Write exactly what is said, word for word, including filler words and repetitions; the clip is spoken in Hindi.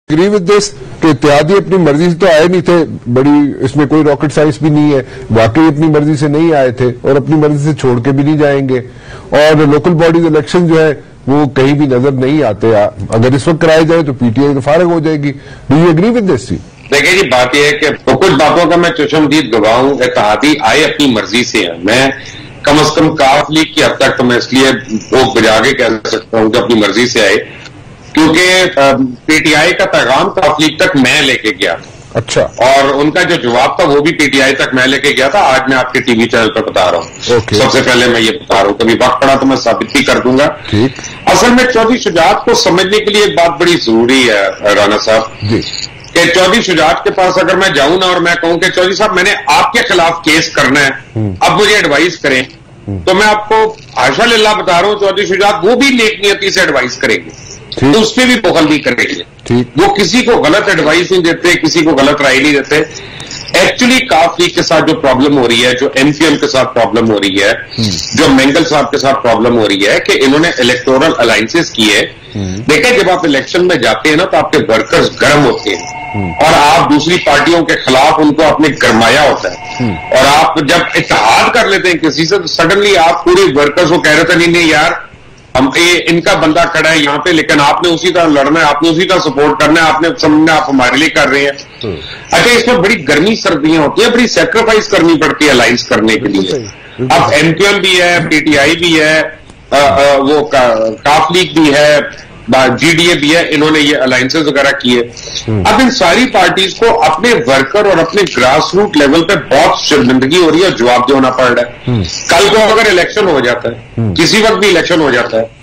एग्री विद दिस कि इत्तेहादी अपनी मर्जी से तो आए नहीं थे, बड़ी इसमें कोई रॉकेट साइंस भी नहीं है, वाकई अपनी मर्जी से नहीं आए थे और अपनी मर्जी से छोड़ के भी नहीं जाएंगे। और लोकल बॉडीज इलेक्शन जो है वो कहीं भी नजर नहीं आते। अगर इस वक्त कराए जाए तो पीटीआई तो फारग हो जाएगी। Do you agree with this? देखिए जी, बात यह है कि कुछ बातों का मैं चशमदीद गवाह हूं। इत्तेहादी आए अपनी मर्जी से है, मैं कम अज कम काफ लीग की हद तक तो मैं इसलिए वो बजा के कह सकता हूं कि अपनी मर्जी से आए, क्योंकि पीटीआई का पैगाम काफ लीग तक मैं लेके गया। अच्छा। और उनका जो जवाब था वो भी पीटीआई तक मैं लेके गया था। आज मैं आपके टीवी चैनल पर बता रहा हूं। okay. सबसे पहले मैं ये बता रहा हूं, कभी वक्त पड़ा तो मैं साबित भी कर दूंगा। असल में चौधरी शुजात को समझने के लिए एक बात बड़ी जरूरी है राना साहब, कि चौधरी शुजात के पास अगर मैं जाऊं ना और मैं कहूं कि चौधरी साहब मैंने आपके खिलाफ केस करना है, अब मुझे एडवाइस करें, तो मैं आपको आशा लिल्लाह बता रहा हूं चौधरी शुजात वो भी नेक नियति से एडवाइस करेंगे, तो उसमें भी बखल नहीं करेंगे। वो किसी को गलत एडवाइस नहीं देते, किसी को गलत राय नहीं देते। एक्चुअली काफ लीग के साथ जो प्रॉब्लम हो रही है, जो एमपीएल के साथ प्रॉब्लम हो रही है, जो मेंगल साहब के साथ प्रॉब्लम हो रही है कि इन्होंने इलेक्टोरल अलायंसेस किए। देखिए, जब आप इलेक्शन में जाते हैं ना तो आपके वर्कर्स गर्म होते हैं और आप दूसरी पार्टियों के खिलाफ उनको आपने गरमाया होता है, और आप जब इत्तेहाद कर लेते हैं किसी से तो सडनली आप पूरे वर्कर्स को कह रहे थे नहीं नहीं यार हम ये इनका बंदा खड़ा है यहाँ पे, लेकिन आपने उसी तरह लड़ना है, आपने उसी तरह सपोर्ट करना है, आपने समझना आप हमारे लिए कर रहे हैं। अच्छा, इसमें बड़ी गर्मी सर्दियां होती है, बड़ी सेक्रीफाइस करनी पड़ती है अलायंस करने के लिए। अब एमक्यूएम भी है, पीटीआई भी है, आ, आ, वो का, काफ लीग भी है, जीडीए भी है, इन्होंने ये अलायंसेस वगैरह किए। अब इन सारी पार्टीज को अपने वर्कर और अपने ग्रास रूट लेवल पे बहुत शर्मिंदगी हो रही है, जवाब देना पड़ रहा है। कल को अगर इलेक्शन हो जाता है, किसी वक्त भी इलेक्शन हो जाता है,